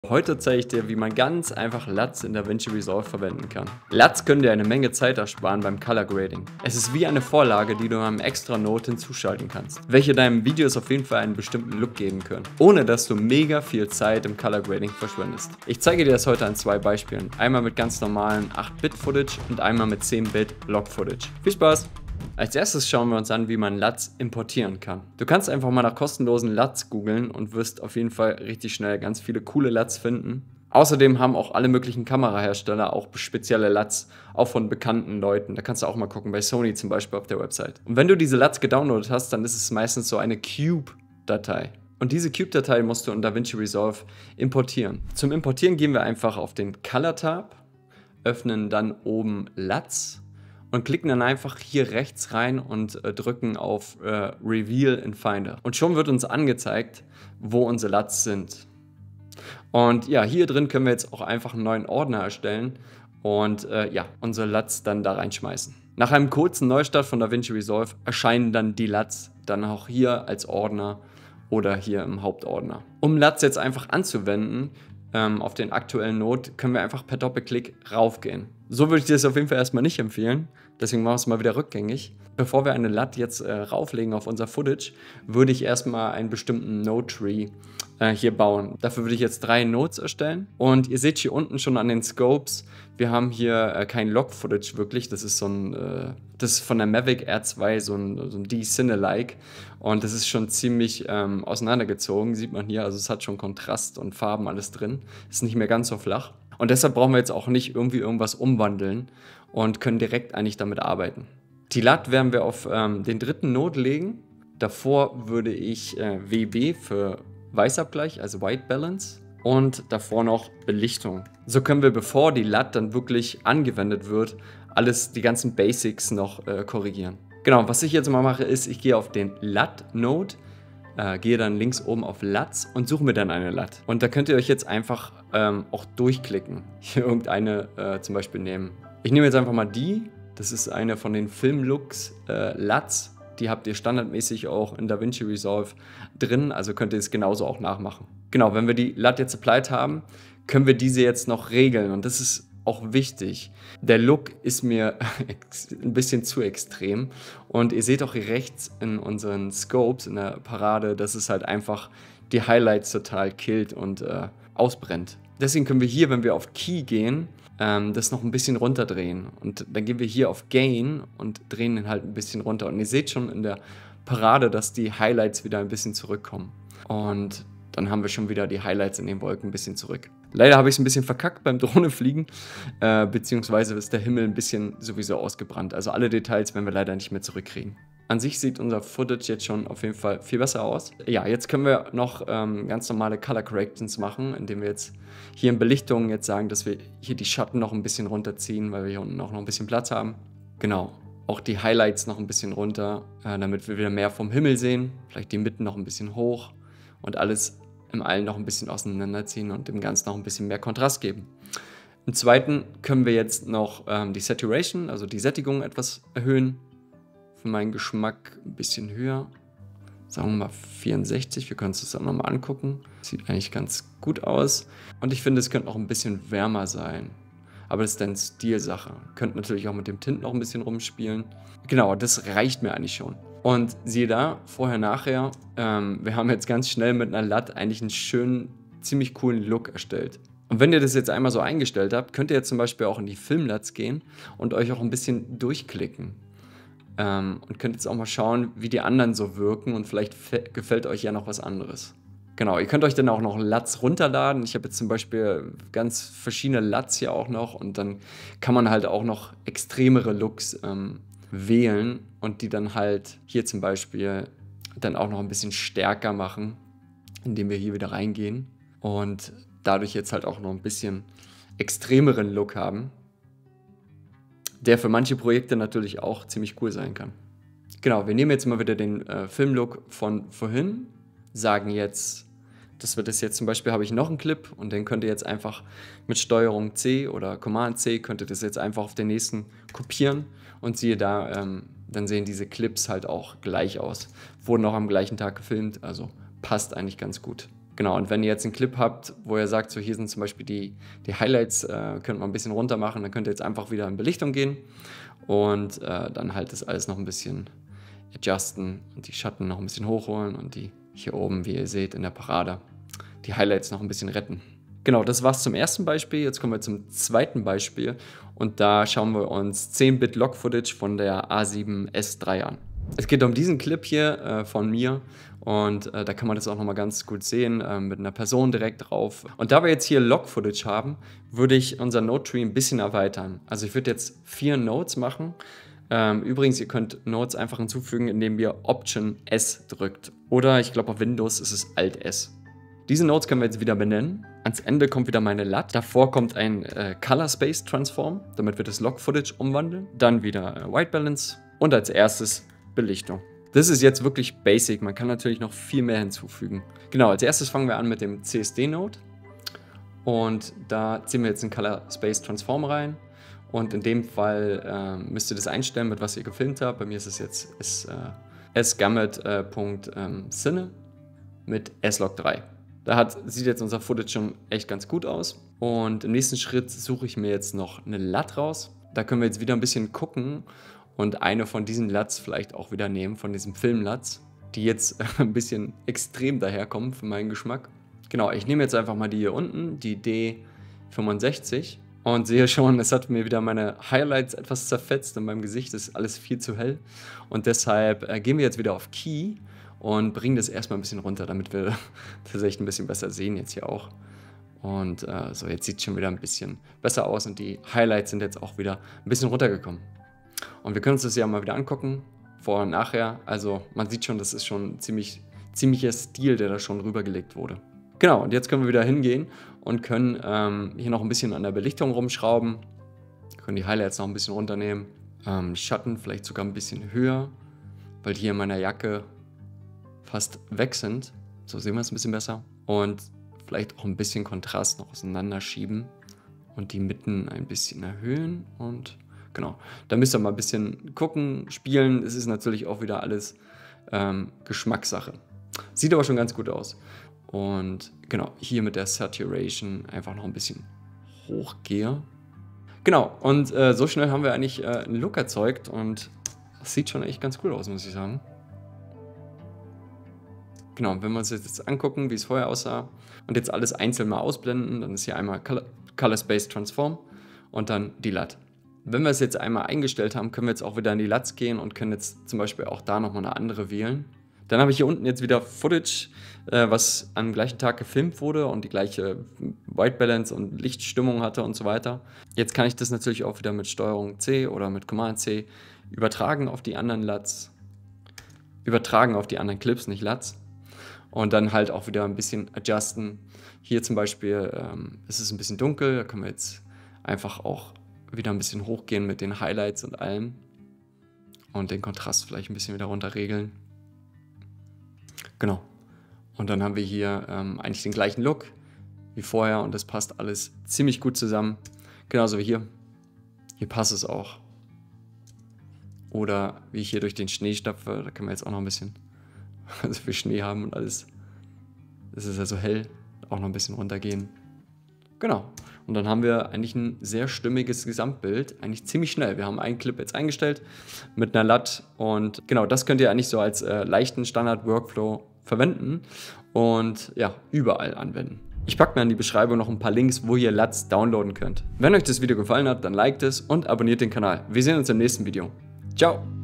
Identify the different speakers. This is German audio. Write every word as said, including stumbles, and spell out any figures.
Speaker 1: Heute zeige ich dir, wie man ganz einfach L U Ts in DaVinci Resolve verwenden kann. L U Ts können dir eine Menge Zeit ersparen beim Color Grading. Es ist wie eine Vorlage, die du in einem extra Node hinzuschalten kannst, welche deinem Videos auf jeden Fall einen bestimmten Look geben können, ohne dass du mega viel Zeit im Color Grading verschwendest. Ich zeige dir das heute an zwei Beispielen, einmal mit ganz normalen acht Bit Footage und einmal mit zehn Bit Log Footage. Viel Spaß! Als erstes schauen wir uns an, wie man L U Ts importieren kann. Du kannst einfach mal nach kostenlosen L U Ts googeln und wirst auf jeden Fall richtig schnell ganz viele coole L U Ts finden. Außerdem haben auch alle möglichen Kamerahersteller auch spezielle L U Ts, auch von bekannten Leuten. Da kannst du auch mal gucken, bei Sony zum Beispiel auf der Website. Und wenn du diese L U Ts gedownloadet hast, dann ist es meistens so eine Cube-Datei. Und diese Cube-Datei musst du in DaVinci Resolve importieren. Zum Importieren gehen wir einfach auf den Color-Tab, öffnen dann oben L U Ts und klicken dann einfach hier rechts rein und äh, drücken auf äh, Reveal in Finder. Und schon wird uns angezeigt, wo unsere L U Ts sind. Und ja, hier drin können wir jetzt auch einfach einen neuen Ordner erstellen und äh, ja, unsere L U Ts dann da reinschmeißen. Nach einem kurzen Neustart von DaVinci Resolve erscheinen dann die L U Ts dann auch hier als Ordner oder hier im Hauptordner. Um L U Ts jetzt einfach anzuwenden, ähm, auf den aktuellen Node, können wir einfach per Doppelklick raufgehen. So würde ich dir das auf jeden Fall erstmal nicht empfehlen, deswegen machen wir es mal wieder rückgängig. Bevor wir eine L U T jetzt äh, rauflegen auf unser Footage, würde ich erstmal einen bestimmten Node-Tree äh, hier bauen. Dafür würde ich jetzt drei Nodes erstellen und ihr seht hier unten schon an den Scopes, wir haben hier äh, kein Log-Footage wirklich, das ist so ein, äh, das ist von der Mavic R zwei, so ein, so ein D-Cine-like und das ist schon ziemlich ähm, auseinandergezogen, sieht man hier, also es hat schon Kontrast und Farben alles drin, ist nicht mehr ganz so flach. Und deshalb brauchen wir jetzt auch nicht irgendwie irgendwas umwandeln und können direkt eigentlich damit arbeiten. Die L U T werden wir auf ähm, den dritten Node legen. Davor würde ich äh, W B für Weißabgleich, also White Balance, und davor noch Belichtung. So können wir, bevor die L U T dann wirklich angewendet wird, alles, die ganzen Basics noch äh, korrigieren. Genau, was ich jetzt mal mache, ist, ich gehe auf den L U T-Node, Äh, gehe dann links oben auf L U Ts und suche mir dann eine L U T. Und da könnt ihr euch jetzt einfach ähm, auch durchklicken. Hier irgendeine äh, zum Beispiel nehmen. Ich nehme jetzt einfach mal die. Das ist eine von den Filmlooks äh, L U Ts. Die habt ihr standardmäßig auch in DaVinci Resolve drin. Also könnt ihr es genauso auch nachmachen. Genau, wenn wir die L U T jetzt applied haben, können wir diese jetzt noch regeln. Und das ist auch wichtig. Der Look ist mir ein bisschen zu extrem und ihr seht auch hier rechts in unseren Scopes, in der Parade, dass es halt einfach die Highlights total killt und äh, ausbrennt. Deswegen können wir hier, wenn wir auf Key gehen, ähm, das noch ein bisschen runterdrehen und dann gehen wir hier auf Gain und drehen den halt ein bisschen runter und ihr seht schon in der Parade, dass die Highlights wieder ein bisschen zurückkommen und dann haben wir schon wieder die Highlights in den Wolken ein bisschen zurück. Leider habe ich es ein bisschen verkackt beim Drohnefliegen, äh, beziehungsweise ist der Himmel ein bisschen sowieso ausgebrannt. Also alle Details werden wir leider nicht mehr zurückkriegen. An sich sieht unser Footage jetzt schon auf jeden Fall viel besser aus. Ja, jetzt können wir noch ähm, ganz normale Color Corrections machen, indem wir jetzt hier in Belichtung jetzt sagen, dass wir hier die Schatten noch ein bisschen runterziehen, weil wir hier unten auch noch ein bisschen Platz haben. Genau, auch die Highlights noch ein bisschen runter, äh, damit wir wieder mehr vom Himmel sehen. Vielleicht die Mitten noch ein bisschen hoch und alles im Allen noch ein bisschen auseinanderziehen und dem Ganzen noch ein bisschen mehr Kontrast geben. Im zweiten können wir jetzt noch ähm, die Saturation, also die Sättigung etwas erhöhen. Für meinen Geschmack ein bisschen höher. Sagen wir mal vierundsechzig, wir können uns das auch nochmal angucken. Sieht eigentlich ganz gut aus. Und ich finde, es könnte noch ein bisschen wärmer sein. Aber das ist dann Stilsache. Könnt natürlich auch mit dem Tint noch ein bisschen rumspielen. Genau, das reicht mir eigentlich schon. Und siehe da, vorher, nachher, ähm, wir haben jetzt ganz schnell mit einer L U T eigentlich einen schönen, ziemlich coolen Look erstellt. Und wenn ihr das jetzt einmal so eingestellt habt, könnt ihr jetzt zum Beispiel auch in die Film-L U Ts gehen und euch auch ein bisschen durchklicken. Ähm, und könnt jetzt auch mal schauen, wie die anderen so wirken und vielleicht gefällt euch ja noch was anderes. Genau, ihr könnt euch dann auch noch L U Ts runterladen. Ich habe jetzt zum Beispiel ganz verschiedene L U Ts hier auch noch und dann kann man halt auch noch extremere Looks ähm, wählen und die dann halt hier zum Beispiel dann auch noch ein bisschen stärker machen, indem wir hier wieder reingehen und dadurch jetzt halt auch noch ein bisschen extremeren Look haben, der für manche Projekte natürlich auch ziemlich cool sein kann. Genau, wir nehmen jetzt mal wieder den äh, Filmlook von vorhin, sagen jetzt, dass wir das jetzt zum Beispiel, habe ich noch einen Clip und den könnt ihr jetzt einfach mit Steuerung C oder Command C, könnt ihr das jetzt einfach auf den nächsten kopieren und siehe da, ähm, dann sehen diese Clips halt auch gleich aus. Wurden auch am gleichen Tag gefilmt, also passt eigentlich ganz gut. Genau, und wenn ihr jetzt einen Clip habt, wo ihr sagt, so hier sind zum Beispiel die, die Highlights, äh, könnt man ein bisschen runter machen, dann könnt ihr jetzt einfach wieder in Belichtung gehen und äh, dann halt das alles noch ein bisschen adjusten und die Schatten noch ein bisschen hochholen und die hier oben, wie ihr seht, in der Parade, die Highlights noch ein bisschen retten. Genau, das war's zum ersten Beispiel. Jetzt kommen wir zum zweiten Beispiel und da schauen wir uns zehn Bit Log-Footage von der A sieben S drei an. Es geht um diesen Clip hier äh, von mir und äh, da kann man das auch nochmal ganz gut sehen, äh, mit einer Person direkt drauf. Und da wir jetzt hier Log-Footage haben, würde ich unser Node-Tree ein bisschen erweitern. Also ich würde jetzt vier Nodes machen. Ähm, übrigens, ihr könnt Nodes einfach hinzufügen, indem ihr Option S drückt. Oder ich glaube auf Windows ist es Alt S. Diese Nodes können wir jetzt wieder benennen. Ans Ende kommt wieder meine L U T. Davor kommt ein äh, Color Space Transform, damit wir das Log-Footage umwandeln. Dann wieder äh, White Balance und als erstes Belichtung. Das ist jetzt wirklich basic, man kann natürlich noch viel mehr hinzufügen. Genau, als erstes fangen wir an mit dem C S D-Node und da ziehen wir jetzt einen Color Space Transform rein und in dem Fall äh, müsst ihr das einstellen, mit was ihr gefilmt habt. Bei mir ist es jetzt sgamut.cine mit S Log drei. Da hat, sieht jetzt unser Footage schon echt ganz gut aus und im nächsten Schritt suche ich mir jetzt noch eine L U T raus. Da können wir jetzt wieder ein bisschen gucken und eine von diesen L U Ts vielleicht auch wieder nehmen, von diesem Film-L U Ts, die jetzt ein bisschen extrem daherkommen für meinen Geschmack. Genau, ich nehme jetzt einfach mal die hier unten, die D fünfundsechzig und sehe schon, es hat mir wieder meine Highlights etwas zerfetzt in meinem Gesicht, das ist alles viel zu hell und deshalb äh, gehen wir jetzt wieder auf Key und bringen das erstmal ein bisschen runter, damit wir tatsächlich ein bisschen besser sehen jetzt hier auch. Und äh, so, jetzt sieht es schon wieder ein bisschen besser aus und die Highlights sind jetzt auch wieder ein bisschen runtergekommen. Und wir können uns das ja mal wieder angucken, vor und nachher. Also man sieht schon, das ist schon ein ziemlich, ziemlicher Stil, der da schon rübergelegt wurde. Genau, und jetzt können wir wieder hingehen und können ähm, hier noch ein bisschen an der Belichtung rumschrauben. Wir können die Highlights noch ein bisschen runternehmen. Ähm, Schatten vielleicht sogar ein bisschen höher, weil die hier in meiner Jacke fast weg sind. So sehen wir es ein bisschen besser. Und vielleicht auch ein bisschen Kontrast noch auseinanderschieben und die Mitten ein bisschen erhöhen und genau, da müsst ihr mal ein bisschen gucken, spielen. Es ist natürlich auch wieder alles ähm, Geschmackssache. Sieht aber schon ganz gut aus. Und genau, hier mit der Saturation einfach noch ein bisschen hochgehe. Genau, und äh, so schnell haben wir eigentlich äh, einen Look erzeugt und das sieht schon echt ganz cool aus, muss ich sagen. Genau, wenn wir uns jetzt angucken, wie es vorher aussah und jetzt alles einzeln mal ausblenden, dann ist hier einmal Color, Color Space Transform und dann die L U T. Wenn wir es jetzt einmal eingestellt haben, können wir jetzt auch wieder in die L U Ts gehen und können jetzt zum Beispiel auch da nochmal eine andere wählen. Dann habe ich hier unten jetzt wieder Footage, äh, was am gleichen Tag gefilmt wurde und die gleiche White Balance und Lichtstimmung hatte und so weiter. Jetzt kann ich das natürlich auch wieder mit Steuerung C oder mit Command C übertragen auf die anderen L U Ts. Übertragen auf die anderen Clips, nicht L U Ts. Und dann halt auch wieder ein bisschen adjusten. Hier zum Beispiel ähm, ist es ein bisschen dunkel, da können wir jetzt einfach auch wieder ein bisschen hochgehen mit den Highlights und allem. Und den Kontrast vielleicht ein bisschen wieder runter regeln. Genau. Und dann haben wir hier ähm, eigentlich den gleichen Look wie vorher und das passt alles ziemlich gut zusammen. Genauso wie hier. Hier passt es auch. Oder wie ich hier durch den Schnee stapfe, da können wir jetzt auch noch ein bisschen also viel Schnee haben und alles. Es ist ja so hell, auch noch ein bisschen runtergehen. Genau. Und dann haben wir eigentlich ein sehr stimmiges Gesamtbild, eigentlich ziemlich schnell. Wir haben einen Clip jetzt eingestellt mit einer L U T und genau, das könnt ihr eigentlich so als äh, leichten Standard-Workflow verwenden und ja, überall anwenden. Ich packe mir in die Beschreibung noch ein paar Links, wo ihr L U Ts downloaden könnt. Wenn euch das Video gefallen hat, dann liked es und abonniert den Kanal. Wir sehen uns im nächsten Video. Ciao!